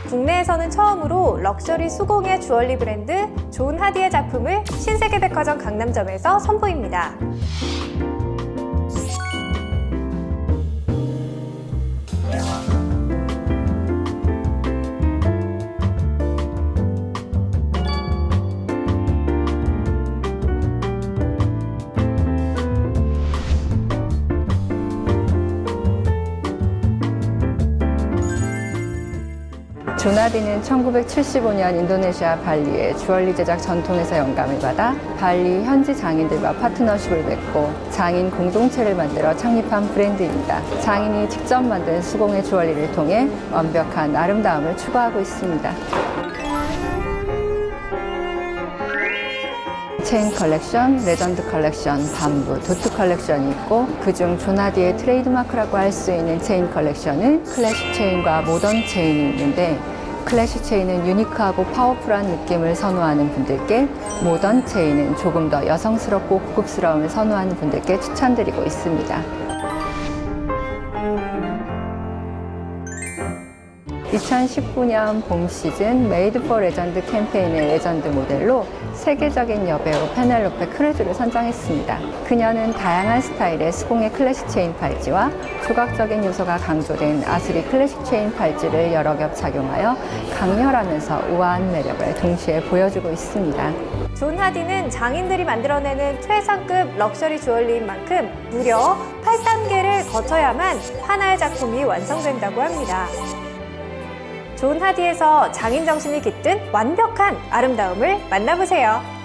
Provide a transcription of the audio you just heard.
국내에서는 처음으로 럭셔리 수공예 주얼리 브랜드 존 하디의 작품을 신세계백화점 강남점에서 선보입니다. 존 하디는 1975년 인도네시아 발리의 주얼리 제작 전통에서 영감을 받아 발리 현지 장인들과 파트너십을 맺고 장인 공동체를 만들어 창립한 브랜드입니다. 장인이 직접 만든 수공예 주얼리를 통해 완벽한 아름다움을 추구하고 있습니다. 체인 컬렉션, 레전드 컬렉션, 밤부, 도트 컬렉션이 있고 그중 존 하디의 트레이드마크라고 할 수 있는 체인 컬렉션은 클래식 체인과 모던 체인이 있는데 클래식 체인은 유니크하고 파워풀한 느낌을 선호하는 분들께, 모던 체인은 조금 더 여성스럽고 고급스러움을 선호하는 분들께 추천드리고 있습니다. 2019년 봄 시즌 메이드 포 레전드 캠페인의 레전드 모델로 세계적인 여배우 페넬로페 크루즈를 선정했습니다. 그녀는 다양한 스타일의 수공예 클래식 체인 팔찌와 조각적인 요소가 강조된 아수리 클래식 체인 팔찌를 여러 겹 착용하여 강렬하면서 우아한 매력을 동시에 보여주고 있습니다. 존 하디는 장인들이 만들어내는 최상급 럭셔리 주얼리인 만큼 무려 8단계를 거쳐야만 하나의 작품이 완성된다고 합니다. 존 하디에서 장인 정신이 깃든 완벽한 아름다움을 만나보세요.